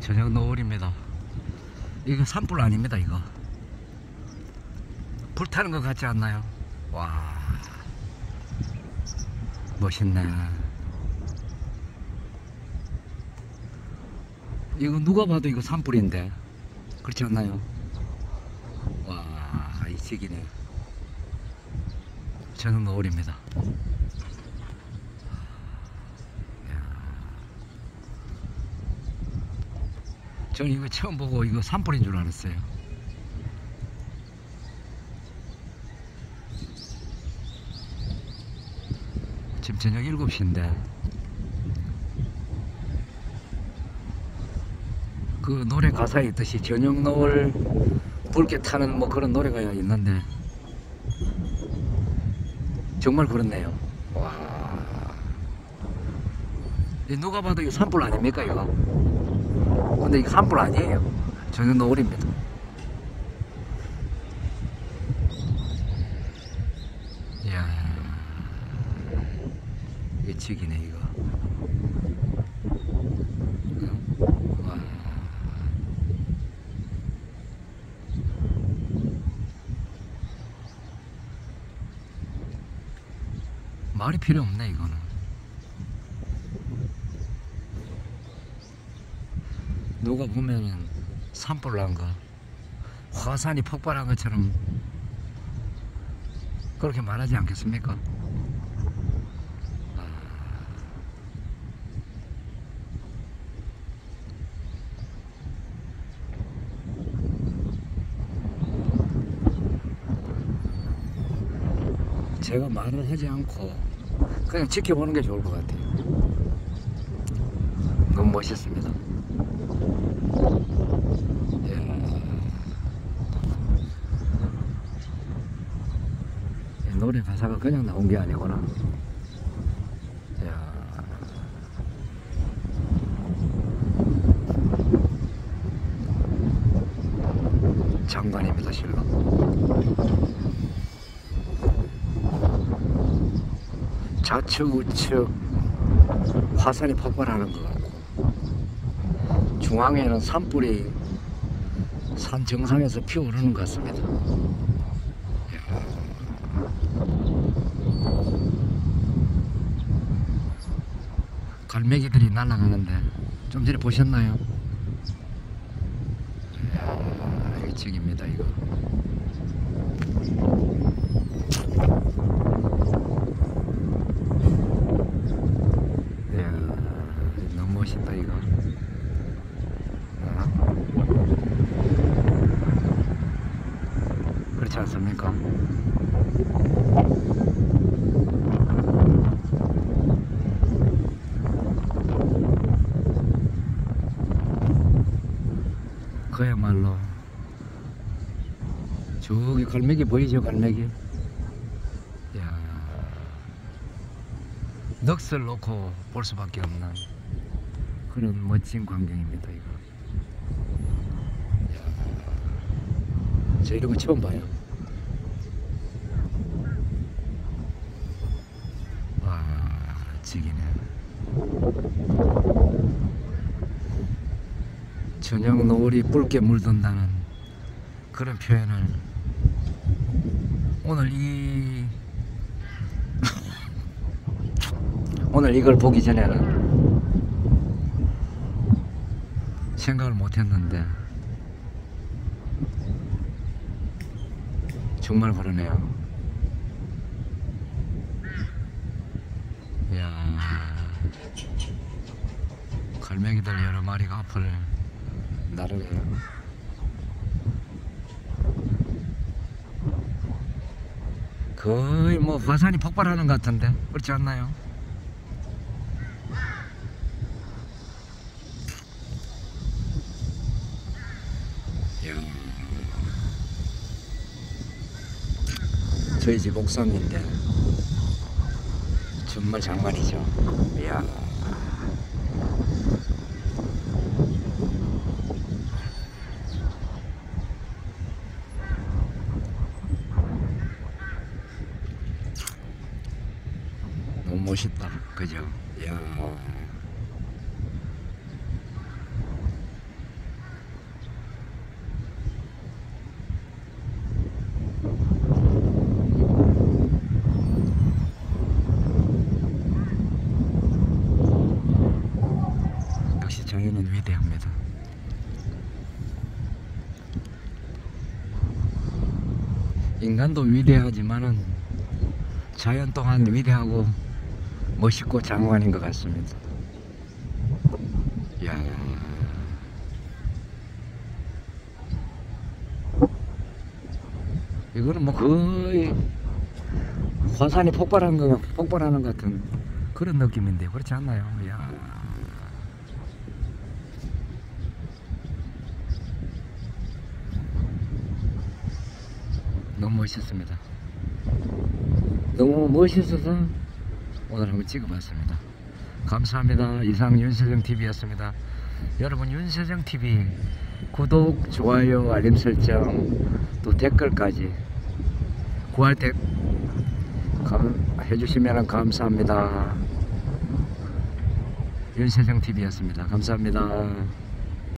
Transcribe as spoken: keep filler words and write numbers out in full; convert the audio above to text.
저녁 노을입니다. 이거 산불 아닙니다. 이거 불타는 것 같지 않나요? 와, 멋있네. 이거 누가 봐도 이거 산불인데 그렇지 않나요? 와, 이 지기네. 저녁 노을입니다. 저는 이거 처음 보고 이거 산불인 줄 알았어요. 지금 저녁 일곱 시인데 그 노래 가사에 있듯이 저녁 노을 붉게 타는 뭐 그런 노래가 있는데 정말 그렇네요. 와, 누가 봐도 이거 산불 아닙니까 이거? 근데 이거 산불 아니에요. 저녁 노을입니다. 이야, 이게 지기네 이거. 와. 말이 필요 없네 이거는. 누가 보면은 산불 난 거, 화산이 폭발한 것처럼 그렇게 말하지 않겠습니까? 아... 제가 말을 하지 않고 그냥 지켜보는 게 좋을 것 같아요. 너무 멋있습니다. 노래 가사가 그냥 나온 게 아니구나. 야. 장관입니다, 실로. 좌측 우측 화산이 폭발하는 것 같고 중앙에는 산불이 산 정상에서 피어오르는 것 같습니다. 갈매기들이 날아가는데 좀 전에 보셨나요? 이야, 이게 지기입니다 이거. 이야, 너무 멋있다 이거. 어? 그렇지 않습니까? 그야말로 저기 갈매기 보이죠? 갈매기. 야, 넋을 놓고 볼 수밖에 없는 그런 멋진 광경입니다 이거. 야, 저 이런 거 처음 봐요. 와, 지기네. 저녁 노을이 붉게 물든다는 그런 표현을 오늘 이 오늘 이걸 보기 전에는 생각을 못했는데 정말 그러네요. 이야, 갈매기들 여러 마리가 앞을 나르네요. 거의 뭐 화산이 폭발하는 것 같은데 그렇지 않나요? 이야, 저희 집 옥상인데 정말 장관이죠. 이야. 너무 멋있다. 그죠? 이야. 자연은 위대합니다. 인간도 위대하지만은 자연 또한 위대하고 멋있고 장관인 것 같습니다. 야, 이거는 뭐 거의 화산이 폭발하는 거, 폭발하는 것 같은 그런 느낌인데 그렇지 않나요? 야. 너무 멋있었습니다. 너무 멋있어서 오늘 한번 찍어봤습니다. 감사합니다. 이상 윤세정티비였습니다. 여러분, 윤세정티비 구독, 좋아요, 알림 설정, 또 댓글까지 구할 때 해주시면 감사합니다. 윤세정티비였습니다. 감사합니다.